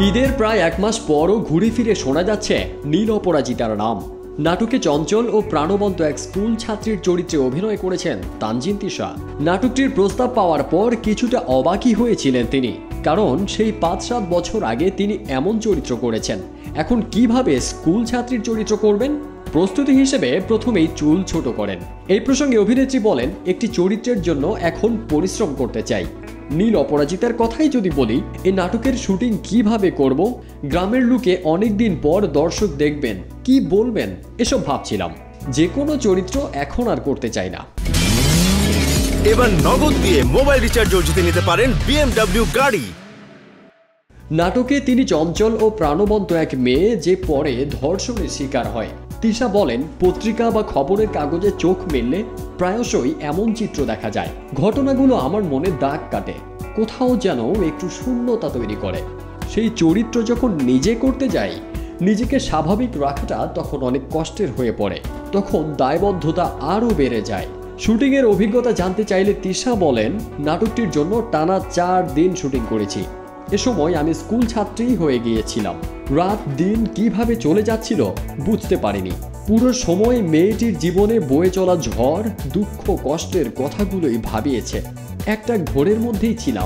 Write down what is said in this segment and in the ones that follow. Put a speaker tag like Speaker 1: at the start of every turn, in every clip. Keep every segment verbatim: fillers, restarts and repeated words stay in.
Speaker 1: ঈদের প্রায় এক মাস পরও ঘুরে ফিরে শোনা যাচ্ছে নীল অপরাজিতার নাম। নাটকে চঞ্চল ও প্রাণবন্ত এক স্কুল ছাত্রীর চরিত্রে অভিনয় করেছেন তানজিন তিশা। নাটকটির প্রস্তাব পাওয়ার পর কিছুটা অবাকই হয়েছিলেন তিনি, কারণ সেই পাঁচ সাত বছর আগে তিনি এমন চরিত্র করেছেন। এখন কিভাবে স্কুল ছাত্রীর চরিত্র করবেন? প্রস্তুতি হিসেবে প্রথমেই চুল ছোট করেন। এই প্রসঙ্গে অভিনেত্রী বলেন, একটি চরিত্রের জন্য এখন পরিশ্রম করতে চাই। নীল অপরাজিতার কথাই যদি বলি, এই নাটকের শুটিং কিভাবে করব, গ্রামের লুকে অনেকদিন পর দর্শক দেখবেন, কি বলবেন, এসব ভাবছিলাম। যে কোনো চরিত্র এখন আর করতে চাই না।
Speaker 2: এবার নগদ দিয়ে মোবাইল রিচার্জও জিতে নিতে পারেন বিএমডব্লিউ গাড়ি।
Speaker 1: নাটকে তিনি চঞ্চল ও প্রাণবন্ত এক মেয়ে যে পরে ধর্ষণের শিকার হয়। তিশা বলেন, পত্রিকা বা খবরের কাগজে চোখ মেললে প্রায়শই এমন চিত্র দেখা যায়। ঘটনাগুলো আমার মনে দাগ কাটে, কোথাও যেন একটু শূন্যতা তৈরি করে। সেই চরিত্র যখন নিজে করতে যাই, নিজেকে স্বাভাবিক রাখাটা তখন অনেক কষ্টের হয়ে পড়ে। তখন দায়বদ্ধতা আরও বেড়ে যায়। শুটিংয়ের অভিজ্ঞতা জানতে চাইলে তিশা বলেন, নাটকটির জন্য টানা চার দিন শুটিং করেছি। এ সময় আমি স্কুল ছাত্রী হয়ে গিয়েছিলাম। রাত দিন কিভাবে চলে যাচ্ছিল বুঝতে পারিনি। পুরো সময় মেয়েটির জীবনে বয়ে চলা ঝড়, দুঃখ, কষ্টের কথাগুলোই ভাবিয়েছে। একটা ঘোরের মধ্যেই ছিলাম।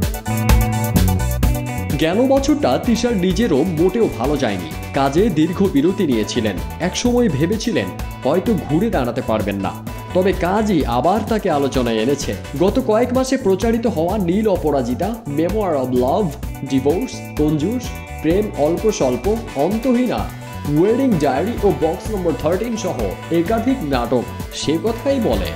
Speaker 1: গেল বছরটা তিশার নিজেরও মোটেও ভালো যায়নি। কাজে দীর্ঘ বিরতি নিয়েছিলেন। একসময় ভেবেছিলেন হয়তো ঘুরে দাঁড়াতে পারবেন না, তবে কাজই আবার তাকে আলোচনায় এনেছে। গত কয়েক মাসে প্রচারিত হওয়া নীল অপরাজিতা, মেমোয়ার অব লাভ, ডিভোর্স, কঞ্জুস, প্রেম অল্প স্বল্প, অন্তহীনা, ওয়েডিং ডায়েরি ও বক্স নম্বর থার্টিন সহ একাধিক নাটক সে কথাই বলে।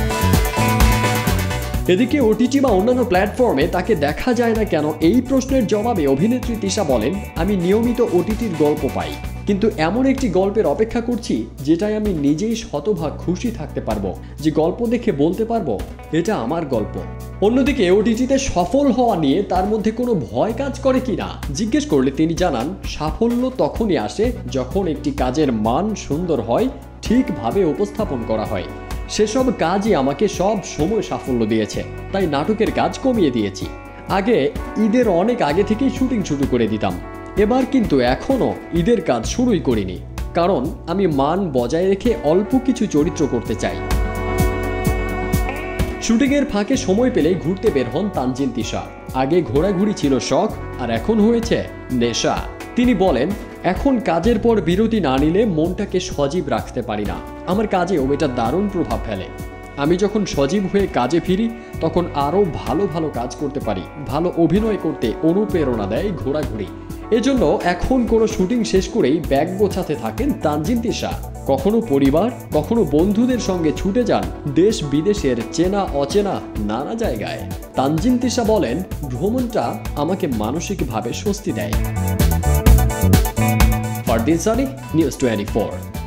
Speaker 1: এদিকে ওটিটি বা অন্যান্য প্ল্যাটফর্মে তাকে দেখা যায় না কেন, এই প্রশ্নের জবাবে অভিনেত্রী তিশা বলেন, আমি নিয়মিত ওটিটির গল্প পাই, কিন্তু এমন একটি গল্পের অপেক্ষা করছি যেটাই আমি নিজেই শতভাগ খুশি থাকতে পারবো, যে গল্প দেখে বলতে পারবো এটা আমার গল্প। অন্যদিকে ওটিটিতে সফল হওয়া নিয়ে তার মধ্যে কোনো ভয় কাজ করে কিনা জিজ্ঞেস করলে তিনি জানান, সাফল্য তখনই আসে যখন একটি কাজের মান সুন্দর হয়, ঠিকভাবে উপস্থাপন করা হয়। সেসব কাজই আমাকে সব সময় সাফল্য দিয়েছে, তাই নাটকের কাজ কমিয়ে দিয়েছি। আগে ঈদের অনেক আগে থেকেই শুটিং শুরু করে দিতাম, এবার কিন্তু এখনও ঈদের কাজ শুরুই করিনি, কারণ আমি মান বজায় রেখে অল্প কিছু চরিত্র করতে চাই। শুটিংয়ের ফাঁকে সময় পেলে ঘুরতে বের হন তানজিন তিশা। আগে ঘোরাঘুরি ছিল শখ, আর এখন হয়েছে নেশা। তিনি বলেন, এখন কাজের পর বিরতি না নিলে মনটাকে সজীব রাখতে পারি না। আমার কাজেও এটা দারুণ প্রভাব ফেলে। আমি যখন সজীব হয়ে কাজে ফিরি, তখন আরও ভালো ভালো কাজ করতে পারি। ভালো অভিনয় করতে অনুপ্রেরণা দেয় ঘোরাঘুরি। এজন্য এখন কোনো শুটিং শেষ করেই ব্যাগ গোছাতে থাকেন তানজিন তিশা। কখনো পরিবার, কখনো বন্ধুদের সঙ্গে ছুটে যান দেশ বিদেশের চেনা অচেনা নানা জায়গায়। তানজিন তিশা বলেন, ভ্রমণটা আমাকে মানসিকভাবে স্বস্তি দেয়। Fardin Sunny, news twenty four.